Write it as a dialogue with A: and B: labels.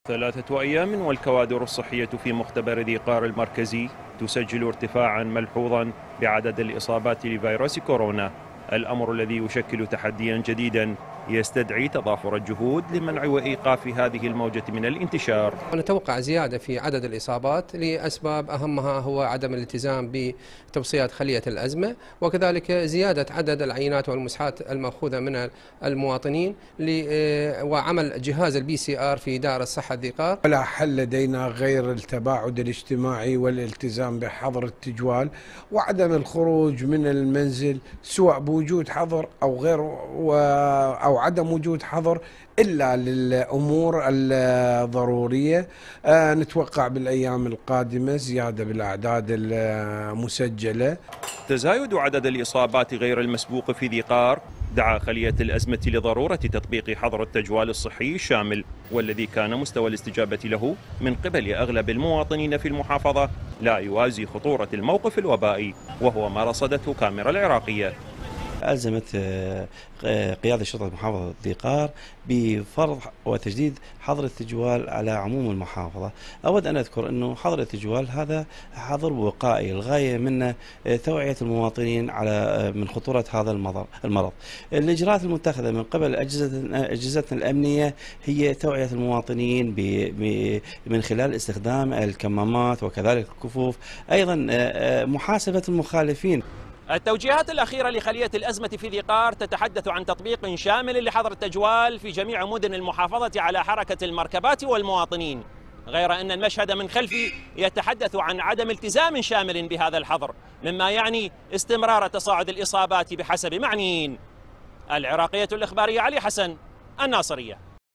A: 3 أيام والكوادر الصحية في مختبر ذي قار المركزي تسجل ارتفاعا ملحوظا بعدد الإصابات لفيروس كورونا، الأمر الذي يشكل تحديا جديدا يستدعي تضافر الجهود لمنع وإيقاف هذه الموجة من الانتشار.
B: نتوقع زيادة في عدد الإصابات لأسباب أهمها هو عدم الالتزام بتوصيات خلية الأزمة، وكذلك زيادة عدد العينات والمسحات المأخوذة من المواطنين وعمل جهاز الPCR في دار الصحة ذي قار.
C: ولا حل لدينا غير التباعد الاجتماعي والالتزام بحظر التجوال وعدم الخروج من المنزل سواء بوجود حظر أو غير أو عدم وجود حظر إلا للأمور الضرورية. نتوقع بالأيام القادمة زيادة بالأعداد المسجلة.
A: تزايد عدد الإصابات غير المسبوق في ذي قار دعا خلية الأزمة لضرورة تطبيق حظر التجوال الصحي الشامل، والذي كان مستوى الاستجابة له من قبل أغلب المواطنين في المحافظة لا يوازي خطورة الموقف الوبائي، وهو ما رصدته كاميرا العراقية.
D: ألزمت قيادة شرطة محافظة ذي قار بفرض وتجديد حظر التجوال على عموم المحافظة. أود أن أذكر أنه حظر التجوال هذا حظر وقائي، الغاية منه توعية المواطنين على من خطورة هذا المرض. الإجراءات المتخذة من قبل أجهزتنا الأمنية هي توعية المواطنين من خلال استخدام الكمامات وكذلك الكفوف، أيضا محاسبة المخالفين.
E: التوجيهات الأخيرة لخلية الأزمة في ذي قار تتحدث عن تطبيق شامل لحظر التجوال في جميع مدن المحافظة على حركة المركبات والمواطنين، غير أن المشهد من خلفي يتحدث عن عدم التزام شامل بهذا الحظر، مما يعني استمرار تصاعد الإصابات بحسب معنيين. العراقية الإخبارية علي حسن، الناصرية.